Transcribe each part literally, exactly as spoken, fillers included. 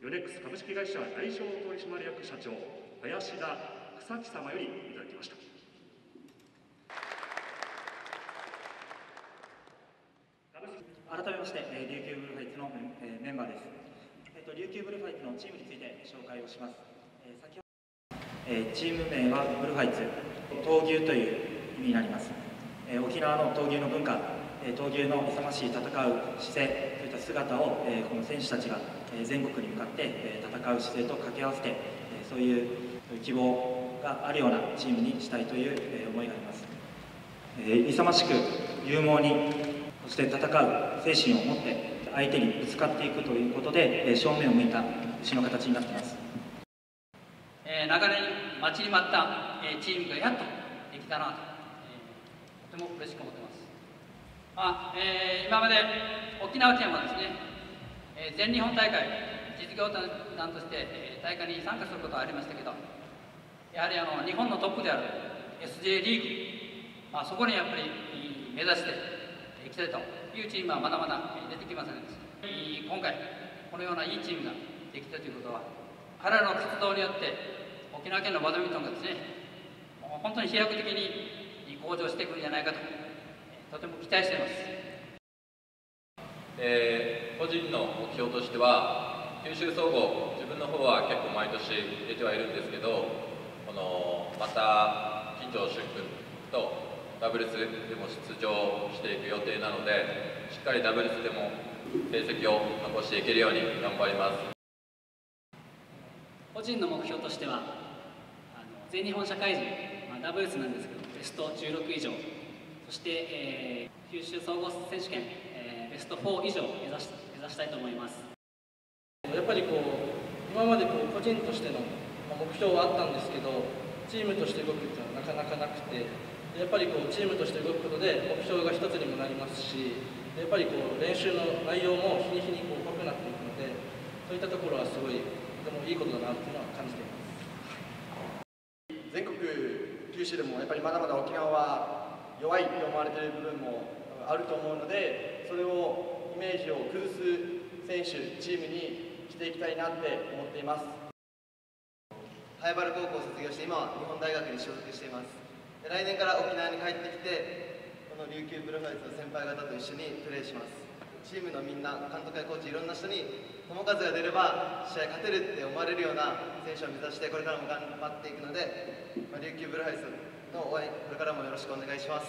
ヨネックス株式会社代表取締役社長林田草木様よりいただきました。 改めまして、琉球ブルーファイツのメンバーです。えっと、琉球ブルーファイツのチームについて紹介をします。えー、先ほど、えー、チーム名はブルーファイツ、闘牛という意味になります。えー、沖縄の闘牛の文化、えー、闘牛の勇ましい戦う姿勢といった姿を、えー、この選手たちが、えー、全国に向かって、えー、戦う姿勢と掛け合わせて、えー、そういう希望があるようなチームにしたいという、えー、思いがあります。えー、勇ましく勇猛にそして戦う精神を持って相手にぶつかっていくということで正面を向いた牛の形になっています。 えー、長年待ちに待った、えー、チームがやっとできたなと、えー、とても嬉しく思っています。あ、えー、今まで沖縄県はですね、えー、全日本大会実業団として、えー、大会に参加することはありましたけど、やはりあの日本のトップである エスジェー リーグ、まあ、そこにやっぱり目指していきたいというチームはまだまだ出てきませんでした。今回このようないいチームができたということは、彼らの活動によって沖縄県のバドミントンがですね、本当に飛躍的に向上していくんじゃないかと、とても期待しています。 えー、個人の目標としては、九州総合、自分の方は結構毎年出てはいるんですけど、このまた金城俊君とダブルスでも出場していく予定なので、しっかりダブルスでも成績を残していけるように頑張ります。 個人の目標としては、あの全日本社会人、まあ、ダブルスなんですけどベストじゅうろく以上、そして、えー、九州総合選手権、えー、ベストよん以上を目指し目指したいと思います。 やっぱりこう今までこう個人としての目標はあったんですけど、チームとして動くっていうのはなかなかなくて、やっぱりこうチームとして動くことで目標が一つにもなりますし、やっぱりこう練習の内容も日に日にこう濃くなっていくので、そういったところはすごいとてもいいことだなっていうのは感じています。 全国九州でもやっぱりまだまだ沖縄は弱いと思われている部分もあると思うので、それをイメージを崩す選手チームにしていきたいなって思っています。 早原高校を卒業して今は日本大学に所属しています。来年から沖縄に帰ってきて、この琉球ブルーファイツの先輩方と一緒にプレーします。チームのみんな、監督やコーチ、いろんな人に友数が出れば試合勝てるって思われるような選手を目指してこれからも頑張っていくので、まあ、琉球ブルーファイツの応援、これからもよろしくお願いします。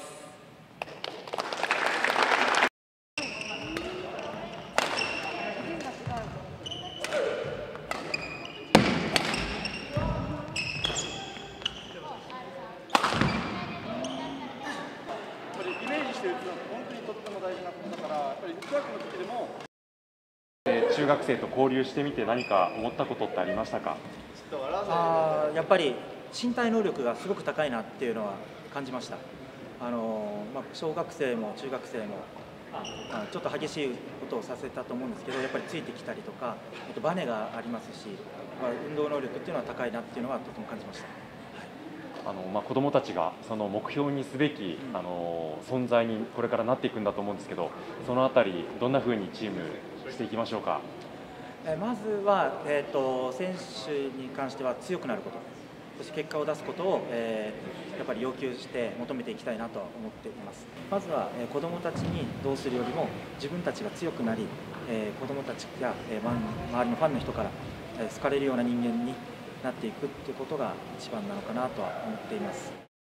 イメージして打つのは本当にとっても大事なことだから、やっぱりフットワークの時でも、 えー、中学生と交流してみて何か思ったことってありましたか？ あやっぱり身体能力がすごく高いなっていうのは感じました。あのまあ、小学生も中学生もあちょっと激しいことをさせたと思うんですけど、やっぱりついてきたりとか、あとバネがありますし、まあ、運動能力っていうのは高いなっていうのはとても感じました。 あのまあ、子どもたちがその目標にすべき、あの存在にこれからなっていくんだと思うんですけど、そのあたりどんなふうにチームしていきましょうか？ えまずは、えー、と選手に関しては強くなること、そして結果を出すことを、えー、やっぱり要求して求めていきたいなとは思っています。まずは、えー、子どもたちにどうするよりも自分たちが強くなり、えー、子どもたちや、えー、周りのファンの人から、えー、好かれるような人間になっていくということが一番なのかなとは思っています。